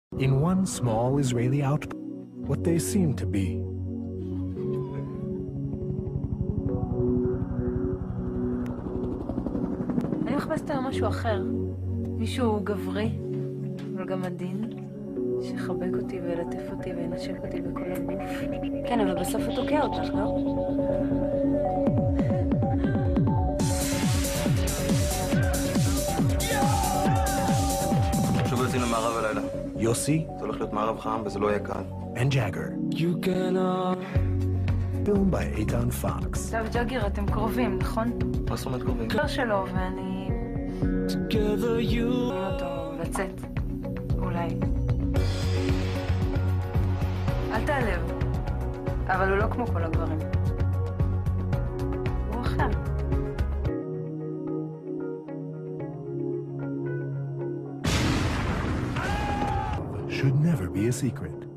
In one small Israeli outpost, what they seem to be. אני מחפשת על משהו אחר. מישהו גברי, אבל גם עדין, שחבק אותי וילטף אותי וינשק אותי בכל הגוף. כן, אבל בסוף הוא תוקע אותך, לא? שוב יוצאים למערב הלילה. יוסי? זה הולך להיות מערב חם וזה לא יהיה קל. and Jagger. Filmed by Eitan Fox. עכשיו ג'אגר, אתם קרובים, נכון? מה זאת אומרת קרובים? חבר שלו, ואני... אני אותו לצאת. אולי. אל תעלב. אבל הוא לא כמו כל הגברים. הוא אחר. Should never be a secret.